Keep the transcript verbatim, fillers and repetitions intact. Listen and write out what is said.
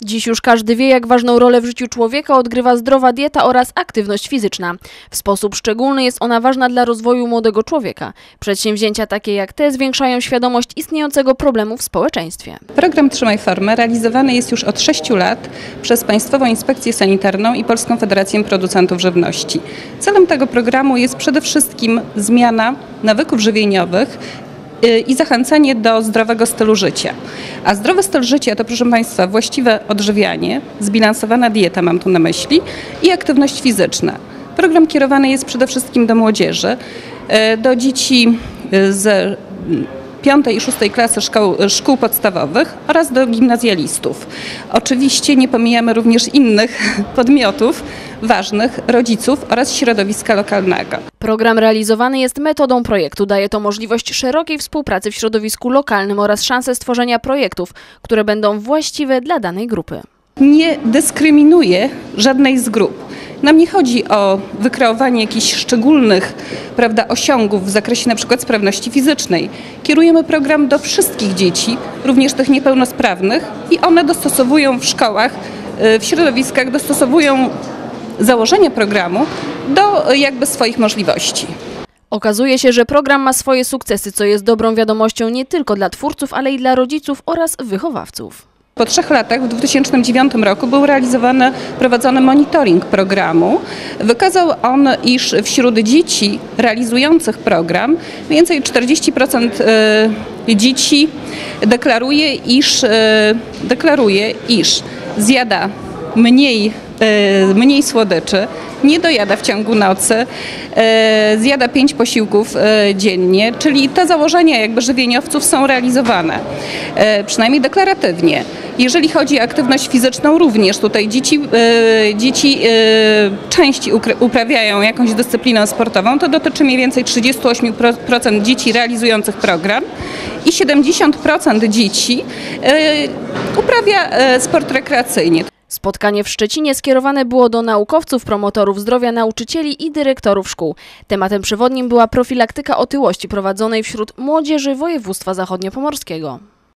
Dziś już każdy wie, jak ważną rolę w życiu człowieka odgrywa zdrowa dieta oraz aktywność fizyczna. W sposób szczególny jest ona ważna dla rozwoju młodego człowieka. Przedsięwzięcia takie jak te zwiększają świadomość istniejącego problemu w społeczeństwie. Program Trzymaj Formę realizowany jest już od sześciu lat przez Państwową Inspekcję Sanitarną i Polską Federację Producentów Żywności. Celem tego programu jest przede wszystkim zmiana nawyków żywieniowych i zachęcanie do zdrowego stylu życia. A zdrowy styl życia to, proszę Państwa, właściwe odżywianie, zbilansowana dieta, mam tu na myśli, i aktywność fizyczna. Program kierowany jest przede wszystkim do młodzieży, do dzieci z piątej i szóstej klasy szkoł, szkół podstawowych oraz do gimnazjalistów. Oczywiście nie pomijamy również innych podmiotów ważnych, rodziców oraz środowiska lokalnego. Program realizowany jest metodą projektu. Daje to możliwość szerokiej współpracy w środowisku lokalnym oraz szansę stworzenia projektów, które będą właściwe dla danej grupy. Nie dyskryminuje żadnej z grup. Nam nie chodzi o wykreowanie jakichś szczególnych, prawda, osiągów w zakresie na przykład sprawności fizycznej. Kierujemy program do wszystkich dzieci, również tych niepełnosprawnych, i one dostosowują w szkołach, w środowiskach, dostosowują założenia programu do jakby swoich możliwości. Okazuje się, że program ma swoje sukcesy, co jest dobrą wiadomością nie tylko dla twórców, ale i dla rodziców oraz wychowawców. Po trzech latach, w dwa tysiące dziewiątym roku, był realizowany, prowadzony monitoring programu. Wykazał on, iż wśród dzieci realizujących program mniej więcej czterdzieści procent dzieci deklaruje, iż, deklaruje, iż zjada mniej, mniej słodyczy, nie dojada w ciągu nocy, zjada pięć posiłków dziennie, czyli te założenia jakby żywieniowców są realizowane, przynajmniej deklaratywnie. Jeżeli chodzi o aktywność fizyczną, również tutaj dzieci, dzieci częściej uprawiają jakąś dyscyplinę sportową. To dotyczy mniej więcej trzydzieści osiem procent dzieci realizujących program i siedemdziesiąt procent dzieci uprawia sport rekreacyjny. Spotkanie w Szczecinie skierowane było do naukowców, promotorów zdrowia, nauczycieli i dyrektorów szkół. Tematem przewodnim była profilaktyka otyłości prowadzonej wśród młodzieży województwa zachodniopomorskiego.